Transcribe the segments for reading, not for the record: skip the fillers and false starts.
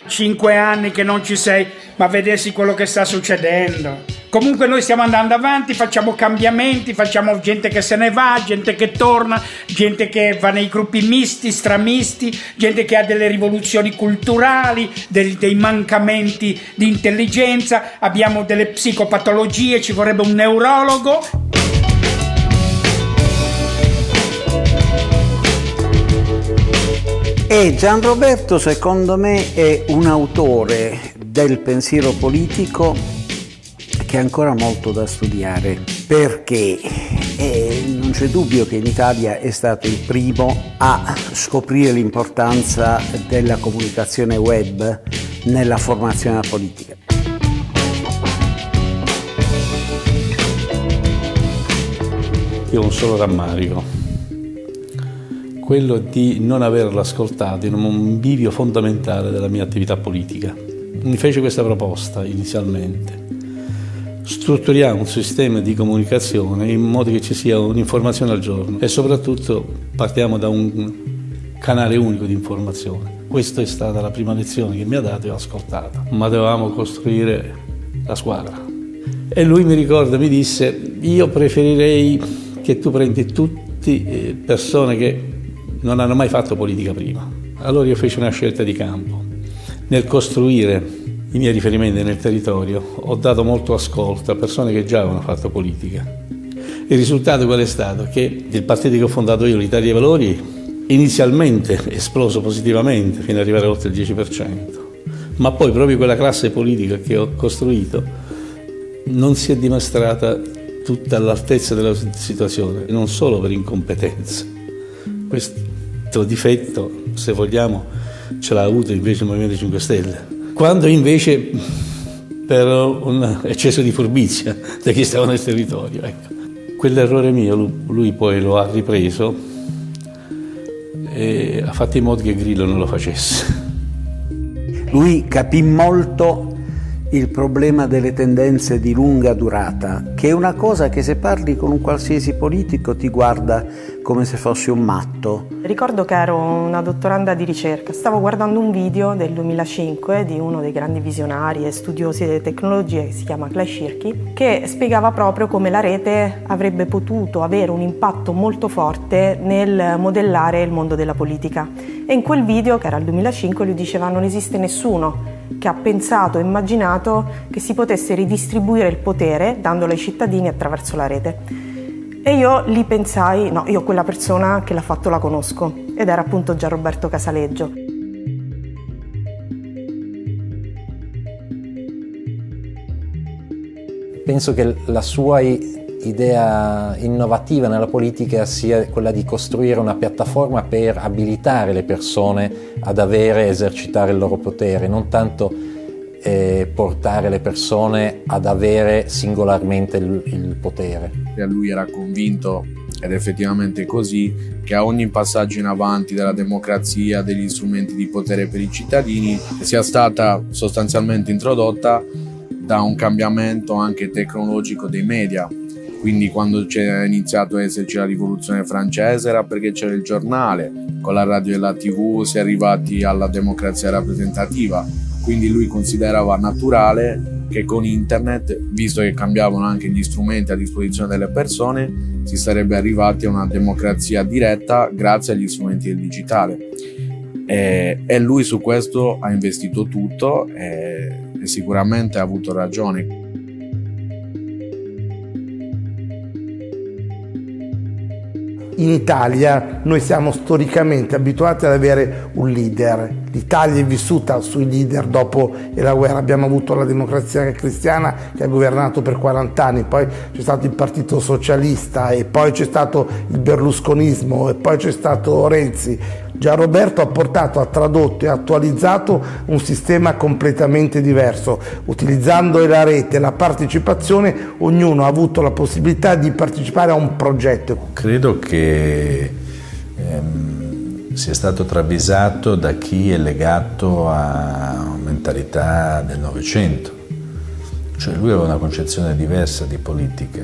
5 anni che non ci sei, ma vedessi quello che sta succedendo. Comunque noi stiamo andando avanti, facciamo cambiamenti, facciamo gente che se ne va, gente che torna, gente che va nei gruppi misti, stramisti, gente che ha delle rivoluzioni culturali, dei mancamenti di intelligenza, abbiamo delle psicopatologie, ci vorrebbe un neurologo. E Gianroberto, secondo me, è un autore del pensiero politico che ha ancora molto da studiare, perché non c'è dubbio che in Italia è stato il primo a scoprire l'importanza della comunicazione web nella formazione politica. Io ho un solo rammarico, quello di non averlo ascoltato in un bivio fondamentale della mia attività politica. Mi fece questa proposta inizialmente: strutturiamo un sistema di comunicazione in modo che ci sia un'informazione al giorno e soprattutto partiamo da un canale unico di informazione. Questa è stata la prima lezione che mi ha dato e ho ascoltato, ma dovevamo costruire la squadra. E lui mi ricorda, mi disse: io preferirei che tu prendi tutte persone che non hanno mai fatto politica prima. Allora io feci una scelta di campo. Nel costruire i miei riferimenti nel territorio ho dato molto ascolto a persone che già avevano fatto politica. Il risultato qual è stato? Che il partito che ho fondato io, l'Italia dei Valori, inizialmente è esploso positivamente fino ad arrivare oltre il 10%, ma poi proprio quella classe politica che ho costruito non si è dimostrata tutta all'altezza della situazione, non solo per incompetenza. Questo difetto, se vogliamo, ce l'ha avuto invece il Movimento 5 Stelle, quando invece per un eccesso di furbizia da chi stava nel territorio. Ecco. Quell'errore mio lui poi lo ha ripreso e ha fatto in modo che Grillo non lo facesse. Lui capì molto il problema delle tendenze di lunga durata, che è una cosa che se parli con un qualsiasi politico ti guarda come se fossi un matto. Ricordo che ero una dottoranda di ricerca, stavo guardando un video del 2005 di uno dei grandi visionari e studiosi delle tecnologie che si chiama Clay Shirky, che spiegava proprio come la rete avrebbe potuto avere un impatto molto forte nel modellare il mondo della politica. E in quel video, che era il 2005, lui diceva: non esiste nessuno che ha pensato e immaginato che si potesse ridistribuire il potere dandolo ai cittadini attraverso la rete. E io lì pensai: no, io quella persona che l'ha fatto la conosco, ed era appunto Gianroberto Casaleggio. Penso che la sua idea innovativa nella politica sia quella di costruire una piattaforma per abilitare le persone ad esercitare il loro potere, non tanto portare le persone ad avere singolarmente il potere. Lui era convinto, ed effettivamente così, che a ogni passaggio in avanti della democrazia, degli strumenti di potere per i cittadini, sia stata sostanzialmente introdotta da un cambiamento anche tecnologico dei media. Quindi quando c'è iniziato a esserci la rivoluzione francese era perché c'era il giornale, con la radio e la TV si è arrivati alla democrazia rappresentativa. Quindi lui considerava naturale che con internet, visto che cambiavano anche gli strumenti a disposizione delle persone, si sarebbe arrivati a una democrazia diretta grazie agli strumenti del digitale. E lui su questo ha investito tutto e sicuramente ha avuto ragione. In Italia noi siamo storicamente abituati ad avere un leader. L'Italia è vissuta sui leader dopo la guerra. Abbiamo avuto la Democrazia Cristiana che ha governato per 40 anni, poi c'è stato il Partito Socialista e poi c'è stato il berlusconismo e poi c'è stato Renzi. Gianroberto ha tradotto e attualizzato un sistema completamente diverso. Utilizzando la rete e la partecipazione, ognuno ha avuto la possibilità di partecipare a un progetto. Credo che sia stato travisato da chi è legato a mentalità del Novecento. Cioè lui aveva una concezione diversa di politica.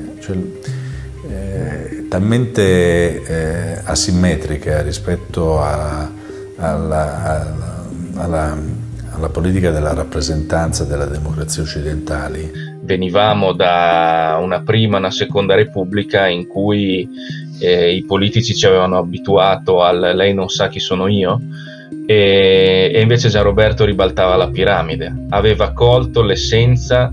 Talmente asimmetrica rispetto alla alla politica della rappresentanza delle democrazie occidentali. Venivamo da una prima e una seconda repubblica in cui i politici ci avevano abituato al lei non sa chi sono io, e invece Gianroberto ribaltava la piramide, aveva colto l'essenza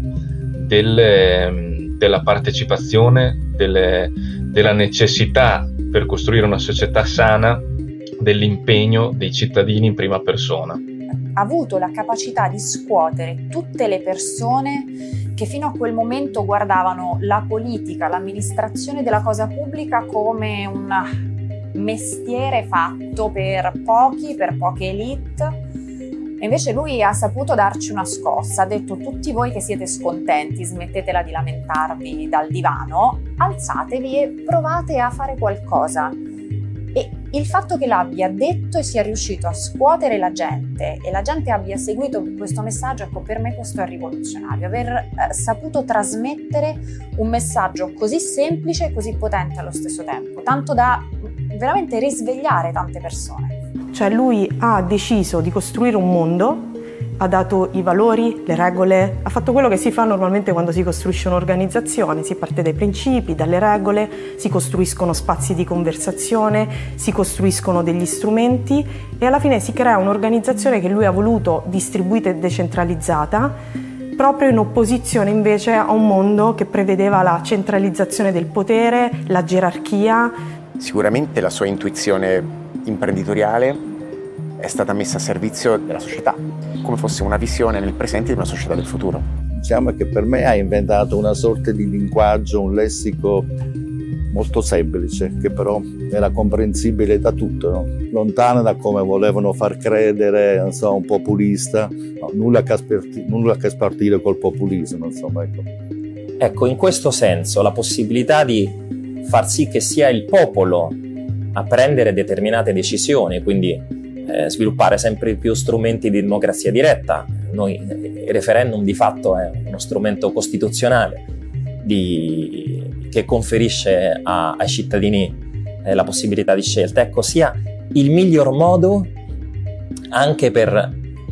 della partecipazione, della necessità per costruire una società sana, dell'impegno dei cittadini in prima persona. Ha avuto la capacità di scuotere tutte le persone che fino a quel momento guardavano la politica, l'amministrazione della cosa pubblica come un mestiere fatto per pochi, per poche elite. E invece lui ha saputo darci una scossa, ha detto: tutti voi che siete scontenti, smettetela di lamentarvi dal divano, alzatevi e provate a fare qualcosa. E il fatto che l'abbia detto e sia riuscito a scuotere la gente e la gente abbia seguito questo messaggio, ecco, per me questo è rivoluzionario, aver saputo trasmettere un messaggio così semplice e così potente allo stesso tempo, tanto da veramente risvegliare tante persone. Cioè lui ha deciso di costruire un mondo, ha dato i valori, le regole, ha fatto quello che si fa normalmente quando si costruisce un'organizzazione, si parte dai principi, dalle regole, si costruiscono spazi di conversazione, si costruiscono degli strumenti e alla fine si crea un'organizzazione che lui ha voluto distribuita e decentralizzata, proprio in opposizione invece a un mondo che prevedeva la centralizzazione del potere, la gerarchia. Sicuramente la sua intuizione imprenditoriale è stata messa a servizio della società, come fosse una visione nel presente di una società del futuro. Diciamo che per me ha inventato una sorta di linguaggio, un lessico molto semplice, che però era comprensibile da tutto, no? Lontano da come volevano far credere, non so, un populista, no, nulla che spartire col populismo, insomma, ecco. Ecco, in questo senso la possibilità di far sì che sia il popolo a prendere determinate decisioni, quindi sviluppare sempre più strumenti di democrazia diretta. Il referendum di fatto è uno strumento costituzionale che conferisce ai cittadini la possibilità di scelta. Ecco, sia il miglior modo anche per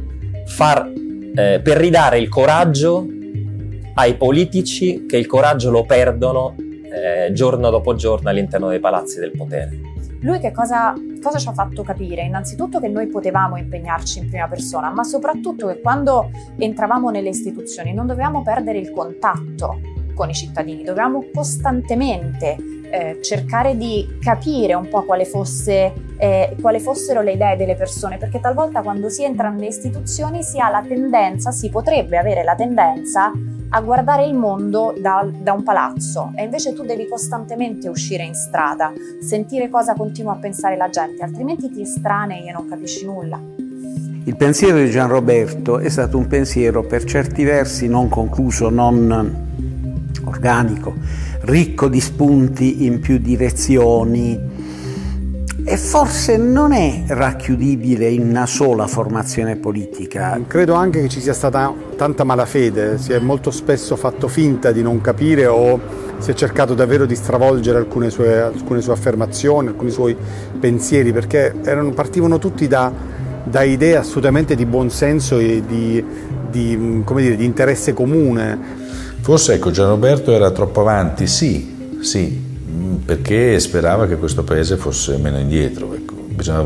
ridare il coraggio ai politici che il coraggio lo perdono giorno dopo giorno all'interno dei palazzi del potere. Lui che cosa ci ha fatto capire? Innanzitutto che noi potevamo impegnarci in prima persona, ma soprattutto che quando entravamo nelle istituzioni non dovevamo perdere il contatto con i cittadini, dovevamo costantemente cercare di capire un po' quali fossero le idee delle persone, perché talvolta quando si entra nelle istituzioni si potrebbe avere la tendenza a guardare il mondo da un palazzo, e invece tu devi costantemente uscire in strada, sentire cosa continua a pensare la gente, altrimenti ti estranei e non capisci nulla. Il pensiero di Gianroberto è stato un pensiero per certi versi non concluso, non organico, ricco di spunti in più direzioni, e forse non è racchiudibile in una sola formazione politica. Credo anche che ci sia stata tanta malafede, si è molto spesso fatto finta di non capire o si è cercato davvero di stravolgere alcune sue affermazioni, alcuni suoi pensieri, perché partivano tutti da idee assolutamente di buonsenso e di interesse comune. Forse Gianroberto era troppo avanti, sì, perché sperava che questo paese fosse meno indietro. Ecco. Bisogna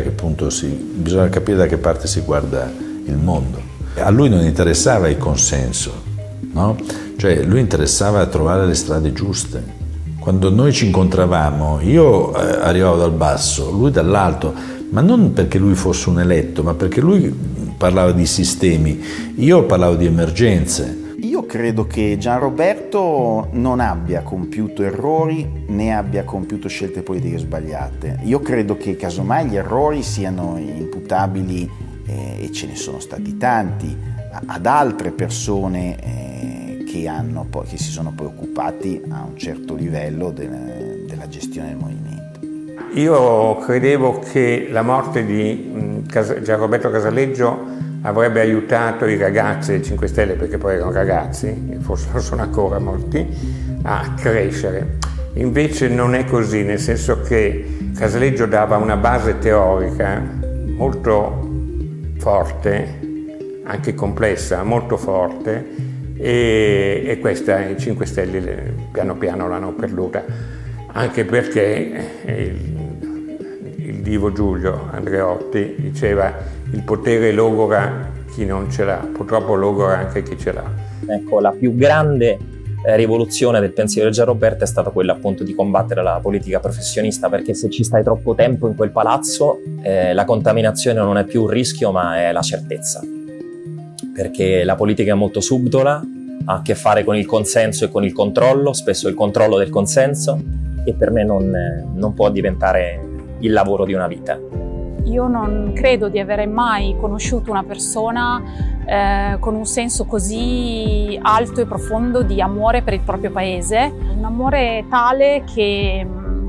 capire da che parte si guarda il mondo. A lui non interessava il consenso, no? Cioè lui interessava trovare le strade giuste. Quando noi ci incontravamo, io arrivavo dal basso, lui dall'alto, ma non perché lui fosse un eletto, ma perché lui parlava di sistemi, io parlavo di emergenze. Io credo che Gianroberto non abbia compiuto errori né abbia compiuto scelte politiche sbagliate. Io credo che casomai gli errori siano imputabili, e ce ne sono stati tanti, ad altre persone che si sono poi occupati a un certo livello della gestione del movimento. Io credevo che la morte di Gianroberto Casaleggio avrebbe aiutato i ragazzi del 5 Stelle, perché poi erano ragazzi, forse non sono ancora molti, a crescere. Invece non è così, nel senso che Casaleggio dava una base teorica molto forte anche complessa, molto forte, e questa i 5 Stelle piano piano l'hanno perduta, anche perché il divo Giulio Andreotti diceva: il potere logora chi non ce l'ha, purtroppo logora anche chi ce l'ha. Ecco, la più grande rivoluzione del pensiero di Gianroberto è stata quella appunto di combattere la politica professionista, perché se ci stai troppo tempo in quel palazzo la contaminazione non è più un rischio ma è la certezza, perché la politica è molto subdola, ha a che fare con il consenso e con il controllo, spesso il controllo del consenso, e per me non può diventare il lavoro di una vita. Io non credo di avere mai conosciuto una persona con un senso così alto e profondo di amore per il proprio paese, un amore tale che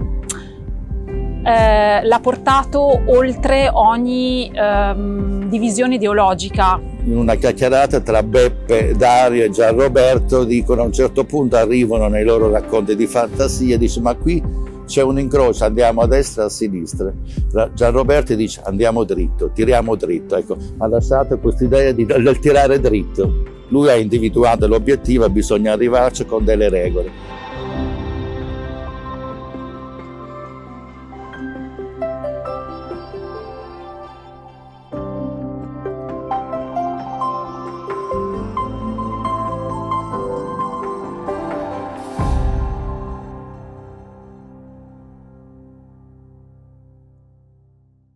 l'ha portato oltre ogni divisione ideologica. In una chiacchierata tra Beppe, Dario e Gianroberto dicono, a un certo punto arrivano nei loro racconti di fantasia, dice: ma qui c'è un incrocio, andiamo a destra e a sinistra. Gianroberto dice: andiamo dritto, tiriamo dritto. Ecco, ha lasciato questa idea del tirare dritto. Lui ha individuato l'obiettivo, bisogna arrivarci con delle regole.